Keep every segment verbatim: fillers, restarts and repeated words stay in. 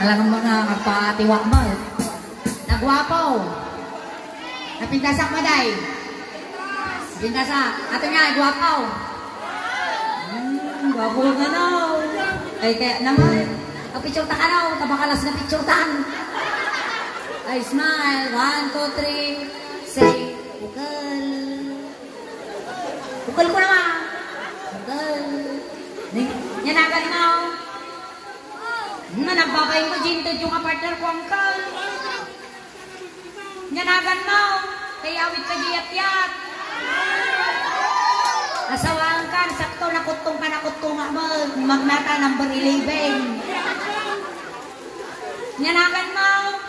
Alam mo na magpatiwa mo. Nagwapo. Napintasak mo, day. Pintasak. Ato nga, gwapo. Hmm, gwapo nga na. Ay, kaya naman. Ang picture ta ka na. Tabakalas na picture tan. Ay, smile. One, two, three. Say, bukal. Bukal ko naman. Bukal. Yan na, galing mo. Na nagbabayin ko, Jintod yung partner ko, uncle. Nyanagan mo. Kaya awit ka giyat-yat. Asawaan ka, sakto nakutong ka nakutong mo. Magnata number eleven. Nyanagan mo.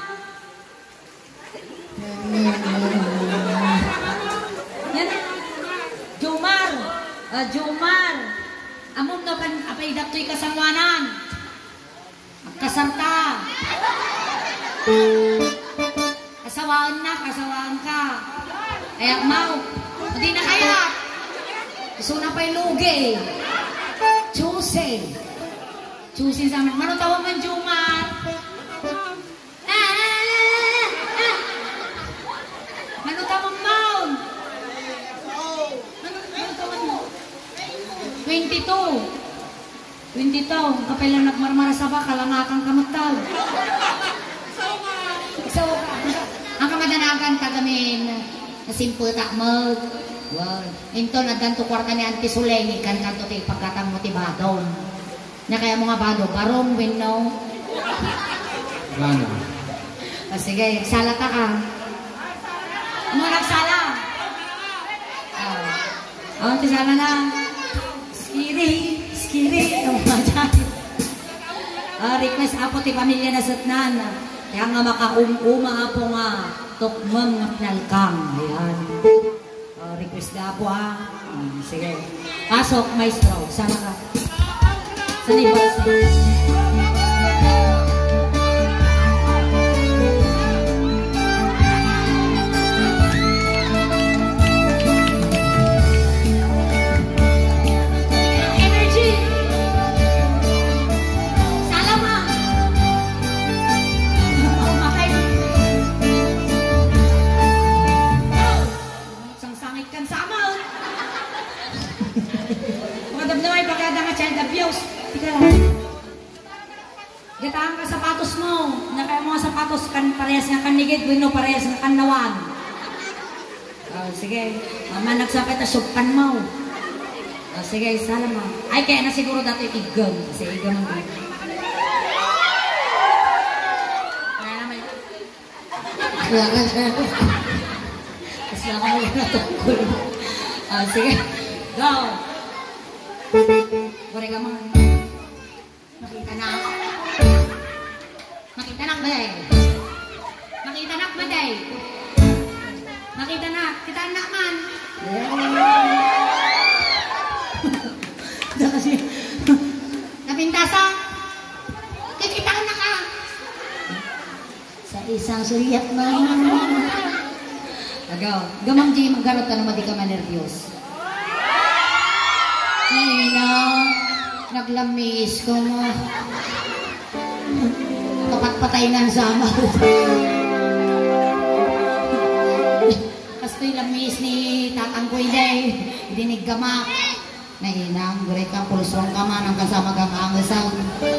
Yan. Jumar. Uh, Jumar. Amom na kan apay datoy kasangwanan. Kasarta. Kasawaan na, kasawaan ka. Kaya mau. Hindi na kaya. Gusto na pa'y lugi. Chusin. Chusin sa amin. Mano tawa man, Jumar? Ah, ah, ah, ah. Mano tawa man? Mano, mano tawa mo? twenty-two. twenty-two. Kapay lang nagmarmara sa baka, langakang kamagtal. So, ang kamadanagan tagamin na simple takmag. Wow. Ito na ganito kwarta ni Auntie Suleng, ikan kanto tayo pagkatang motibado. Na kaya mga bado, barong winno. Gana. O sige, sala ta ka. Ano nagsala? Oh, Auntie sala na. Skiri, skiri. Uh, request apo ti pamilya na satnan. Kaya nga makaum-uma apo nga tukmang nalkang. Ayan. Uh, request na apo ha. Hmm, sige. Pasok, maestro. Sama ka. Sanibas. Gataang ka sapatos mo. Na kaya mga sapatos kan parehas nga kanigid, wino parehas nga kanawag. Oh, sige. Mama nagsakit na supan mo. Oh, sige, sala mo. Ay, kaya na siguro dati igam. Kasi igam mo. Kaya naman. Kasi ako mo yung natukul. Oh, sige. Go. Bore ka mga. Makita na ako. Makita na ba day? Makita na ba day? Makita na. Kita na man. Diyan kasi. Napintasa. Kikita na ka. Sa isang suryat man. Agaw. Gamang di maggarot ka naman di ka manervyos. Ngayon na. Naglamis ko mo. Tapat patay ng sama. Kasto'y lamis ni Tatang Kuiday. Dinig gamak. Nahinang, gure ka pulsong kama ng kasama kang angasaw.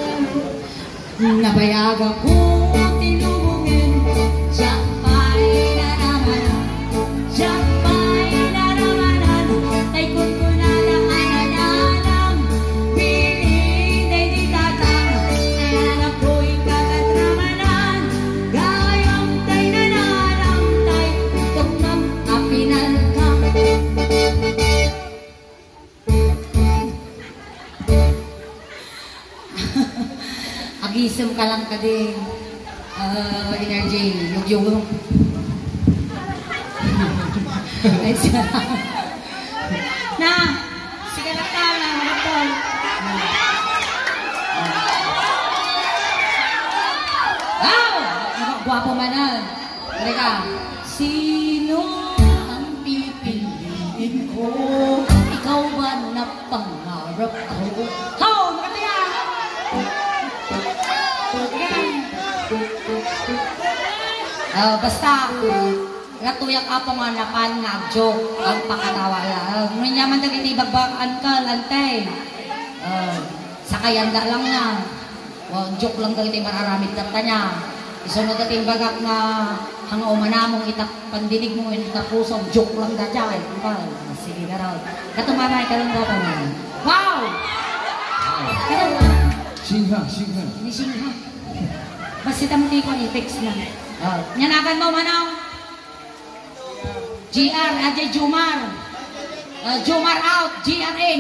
Nabayaga ko tinubungin. Siyapay na naman. Siyapay na naman. Taykon ko na lang ay nananam. Piling day di tatang. Ay anak ko'y kagatramanan. Gayong tay nananam. Tay tukam apinalkam. Agisem ka lang ka din. Uh, energy. Yung-yung. Na! Sige na ka na. Matol. Wow! Gwapo manan. Teka. Sino ang pipiliin ko? Ikaw ba na pangarap ko? How! Makataya! Again. Uh, basta, Ratuyak apo nga napan nga joke ang pakatawa lang. Nanyaman na kiti bagbaan ka, lantay. Uh, sakayanda lang na. Well, joke lang kiti mararamit na niya. Isunod natin bagak nga hanga umanamong itak pandinig mo yung tapusong joke lang na dyan. Sige ka raw. Katumamay ka lang daw pa man. Wow! Singha, singha. Ini singha. Basta tamuti ko i-fix na. Uh, nyanakan mo manaw. G R, Ajay Jumar. Uh, Jumar out, G R in.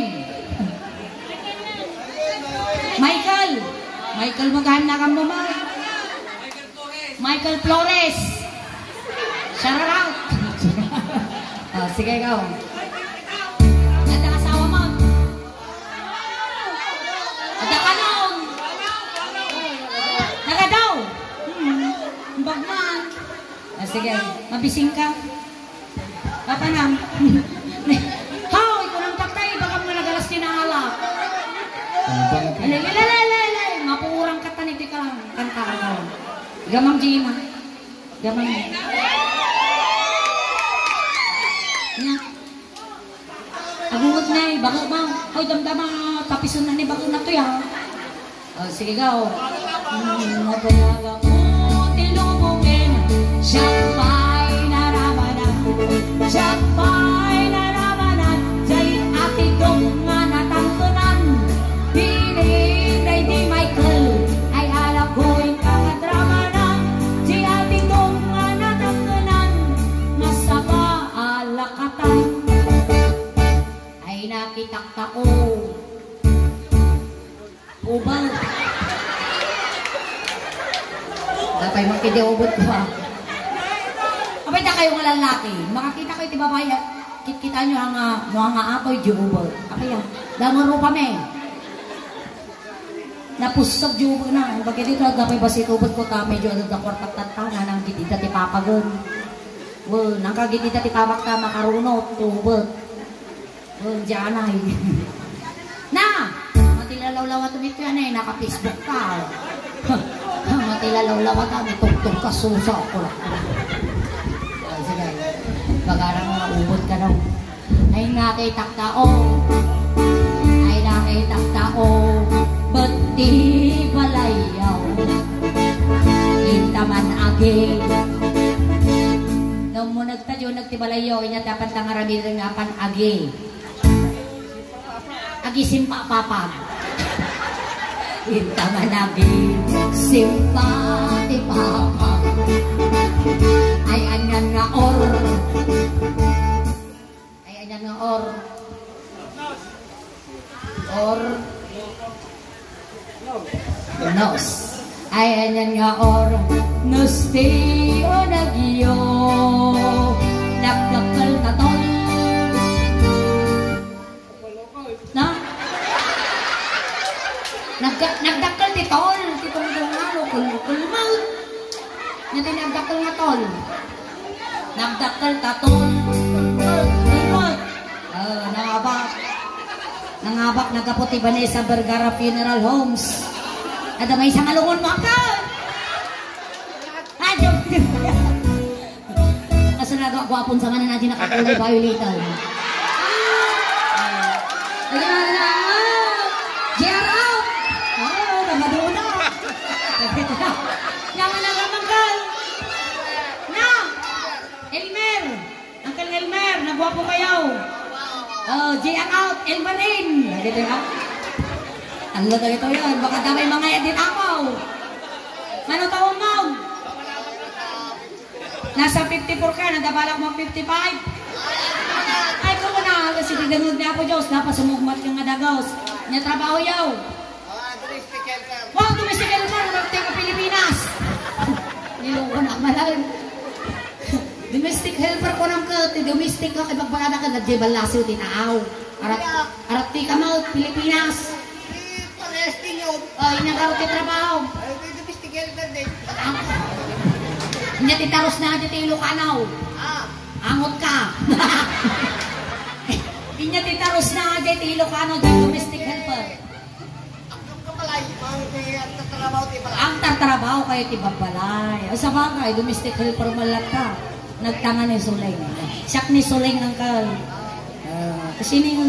Michael. Michael maghahan na kang mama. Michael Flores. Shout out. uh, sige ikaw. Ganda asawa mo. Ada ka noon. Naga daw. Hmm. Bagman. Uh, sige, mabising ka. Papa nang. How, ikaw nang taktay, baka mga nagalas kinaalak. Alay, alay, alay, alay, alay. Mapurang kata ni ka lang. Kanta ka. Gamang Gina. Gamang. Nya. Agungot na eh. Baka ba? Hoy, damdama. Tapison na ni baka na to ya. Oh, sige gaw. Hmm, napayaga mo. Tilubungin. Siya pa'y naramanan. Siya pa'y naramanan. Sa'y atigong nga natangkanan. Piling na di Michael. Ay alam ko'y kakadramanan. Si atigong nga natangkanan. Nasa paalakatan. Ay nakitak tao. Ubang. Dapay makidiubot ko ha. Kapag na kayo nga lalaki, makakita kayo ti babae, kita nyo ang mga nga apoy diubot. Kapag yan, damaro pa me. Napusog diubot na. Pagka dito, dapay basit ubot ko ta, medyo ano da kwartak tatana, nang gitita ti papagon. Well, nang kagitita ti papak ta, makarunot, ubot. Well, diyanay. Na! Matilalaw-lawa tumito yan eh, naka-Facebook ka. Matilalaw-lawa ta, may tugtog ka susa. Kulak ko. Sige, bagarang mga ubod ka daw. Ay nakitak tao, ay nakitak tao, ba't di balayaw? Intaman agi. Nung mo nagtadyo, nagtibalayaw, inya dapat tangarami rin nga pan agi. Agi simpa papag. Intaman agi, simpa ti papag. Ay anyan nga or. Ay anyan nga or. Or. Nos. Ay anyan nga or. Nusti o nagyo. Nagdakal na ton. Na? Nagda nagdakal ti tol. Ti tol nga lo. Kulkulmaw. Nga tinagdakal nga tol. Nagdakal ta tol. Kulkulmaw. Uh, nangabak. Nangabak nagaputi ba sa Vergara Funeral Homes. Ada may isang alungon mo ka. Ah, joke. Asa na gwapon sa kanan natin nakakulay violator. Ay na na. G R out. Oh, namaduna. Yaman na ramangkal. Na. Elmer. Uncle Elmer, nagwapo kayo. Oh, G R out, Elmer in. Nagito ha. Ang luto ito yun. Baka damay mga edit ako. Ano taon mo? Nasa fifty-four ka, nadabalak mo fifty-five. Ay, kung na, kasi tinanood niya ako, Diyos, napasumugmat yung adagaws. Niya trabaho yaw. Wow, domestic helper, nagting ka Pilipinas. Niloko na, malalim. Domestic helper ko nang ka, domestic ka, kay magpagana ka, nag-jebal lasiw, tinaaw. Arat, arat ti ka mo, Pilipinas. Oh, inagaw ti trabaho. Domestic helper din. Hindi titaros na dito Ilocano. Angot ka. Hindi titaros na dito Ilocano, domestic helper. balay, mang tatrabaho ti balay. Ang tatrabaho kayo ti babalay. O sa bagay, domestic helper malata. Nagtanga ni Suling. Siyak ni Suling ang kal. Uh, kasi ni...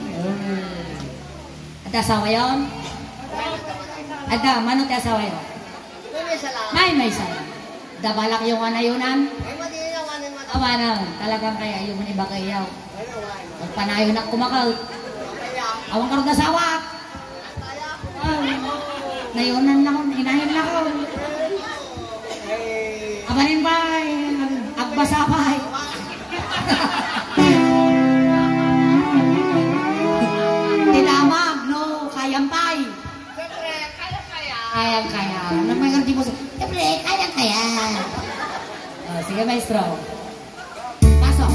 Uh, Ada asawa yun? Ada, mano ti asawa yun? May sala. May may sala. Dabalak yung anayunan? Ay madi na wanin mata. Awanan, talagang kaya yung iba kayaw. Ay wanin. Magpanayo na kumakal. Kaya Awang karong asawa. kaya Ay, nayunan na ko, inahin na ko. eh Abanin ba, agbasabay. Tinamag, no, kayampay. siyempre kaya kaya. Kayang kaya. Nang may karti mo sa, siyempre, kayang kaya. Oh, sige, maestro. Pasok.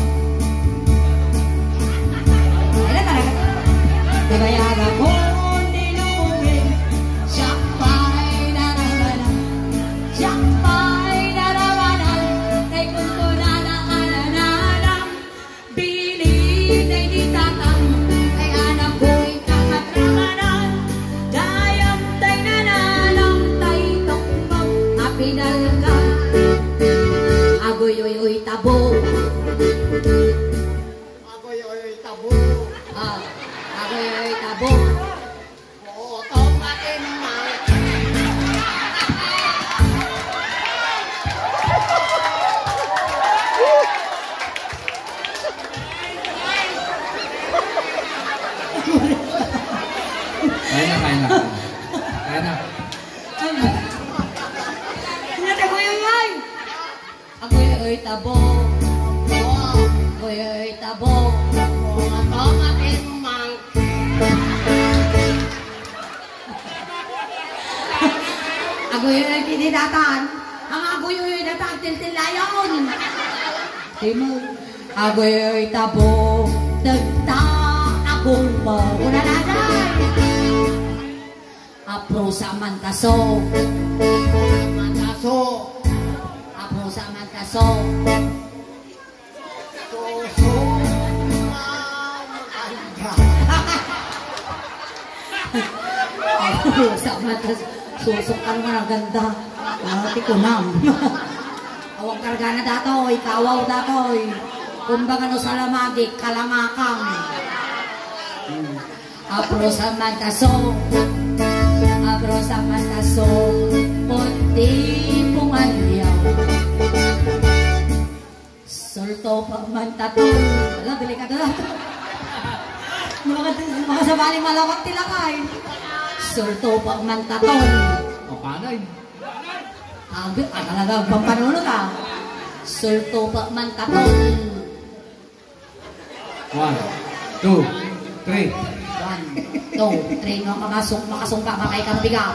Wala talaga. Nabayaga ko, dinuwin. Siyak pa'y narabanan. Siyak pa'y narabanan. Kay kunto na nakananalang. Bilin ay ditatang. Kay anak ko'y kakatramanan. Dayam tay nanalang. Tay tokmang apinalgang. Agoy oy oy tabo. Agoy oy tabo. Ah, agoy oy tabo. Oo, tong atin mang. Kaya na, kaya na. Kaya na. Ano ta agoy oy oy? Agoy oy tabo. Oo, Agoy oy tabo. oo, tong atin mang. Agoy oy kinidatan. Ang agoy oy datan tiltil layon. Timo. Agoy oy tabo. Dagta akong mo. Una na Apro sa mantaso. Mataso. Apro sa mantaso. Suso. Maganda. Apro sa mantaso. Susok ka naman ang ganda. Ah, tikunam. Awang karga na datoy. Kawaw datoy. Kumbaga no sa lamagi. Kalamakang. Hmm. Apro sa mantaso. Apro sa mantaso. Punti pungalyaw. Sulto pa mantatol. Wala, delikado na. Mga sabali malawat tilakay. Sulto pa mantatol. O, kanay. Agad, ah, talaga, pampanunod ah. Sulto pa mantatol. One, two, three. One, two, three, no, makasung, makasungka, makay kang bigat.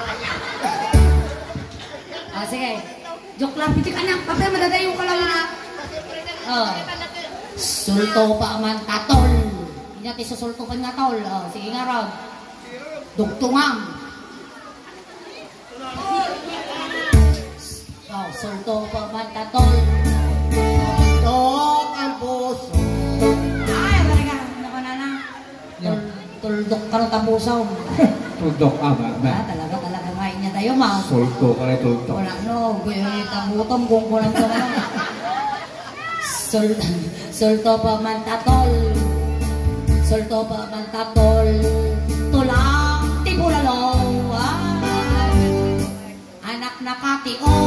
Ah, sige. Joke lang, piti ka na. Papel, madadayo ka lang na. Oh. Sulto pa man tatol. Hindi natin susulto pa nga tol. Oh, sige nga Rod. Dugtungang. Oh, sulto pa man tatol. Tok ang puso. Ay, talaga. Ano ka na na? Yeah. Tuldok ka ng tapusaw. Tuldok ka ba? Ba? Ah, talaga, talaga ngayon niya tayo, ma. Sulto ka rin, tuldok. Wala, no. Guyo, tabutom kung kulang ko na. Sul Sulto pa man tatol. Sulto pa man tatol. Tulang tibulalo. Anak na katio.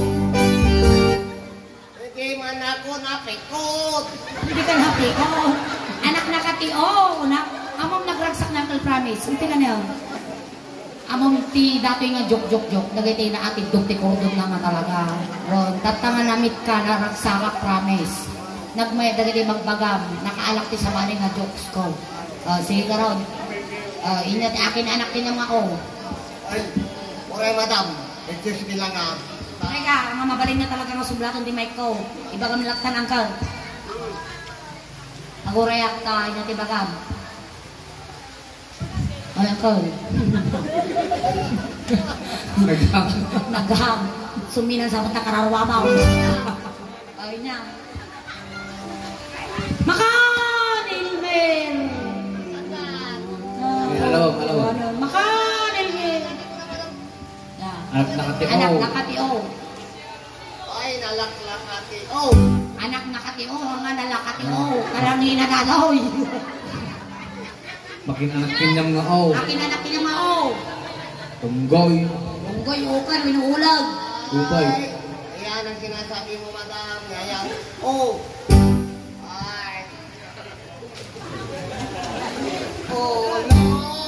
Hindi man ako napikot. Hindi ka napiko. Anak na katio. Na, among nagragsak na Uncle Promise. Hindi ka niya. Among ti datoy nga joke-joke-joke. Nagay na atid dog ti kordon na nga talaga. Ron, tatanga namit ka na ragsakak Promise. Nagmay dagiti magbagam, nakaalak ti sa maning nga jokes ko. Uh, sige ka ron. Uh, ina ti akin anak tinam ako. Ay, oray madam. Excuse me lang ah. Teka, ang mabalin niya talaga ng sublaton di mic ko. Ibagam laktan angkal. Agurayak ta, ina ti bagam. Ay, angkal. Nagham. Nagham. Suminan sa mata kararwabaw. Ay niya. Makanilmen! Alawag, alawag. Makanilmen! Anak nakatio. Anak nakatio. Ay, nalaklakati. Oh! Anak nakatio, nga nalakatio. Kalangi na daloy. Makin anak kinyam nga oh. Akin anak kinamao. Tunggoy. Unggoy, ukar, winuulag. Upay. Ay, ayan ang sinasabi mo, madam. Ayan. Oh! Ay. Oh, no!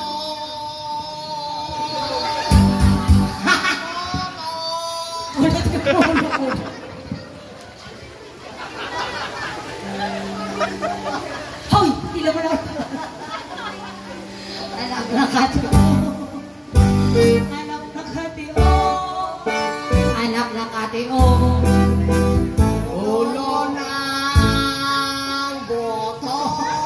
Ulit ka po, ulit. Hoy! Tila mo na. Anak nakatio. Anak nakatio. Anak nakatio. Ulo ng boto.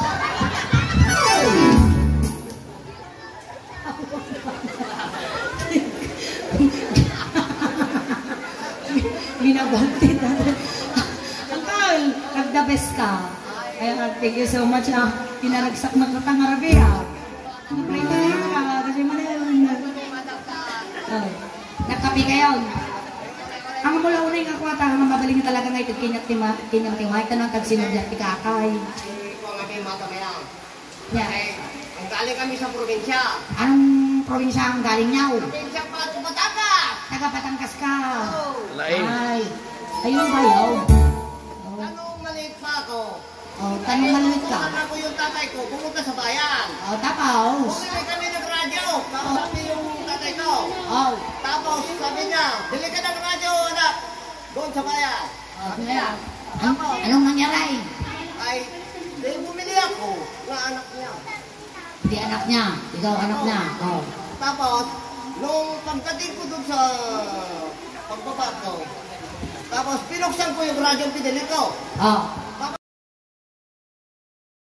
Binabantit natin. Uncle, nag-the best ka. Kaya thank you so much ha. Pinaragsak mo ito tang arabi ha. Pray-pray ka. Kasi mo na yun. Oh, nagkapi ka yun. Ang mula una yung ako at ang mabaling talaga nga ito. Kinyang-timay ka nang tagsinudya at ikakay. Ito ang aming mga kamera. Yeah. Kasi, ang galing kami sa probinsya. Anong probinsya ang galing niyaw? Probinsya pa sa Batangas! Taga Batangas ka. Oh! Ay, ayun ba yun? Oh, Anong maliit pa ako? oh tanong malulit ka. Kaya ko yung tatay ko, pumunta sa bayan. Oh, tapos. Bumili kami ng radyo. Kausap niya yung tatay ko. Oh, Tapos sabi niya, bili ka ng radyo, anak. Doon sa bayan. oh, ngayon. An anong nangyari? Ay, di bumili ako ng anak niya. Hindi anak niya. Ikaw anak niya. Oh. Tapos, nung pagdating ko doon sa pagbaba ko, tapos pinuksan ko yung radyo pinili ko. Oh.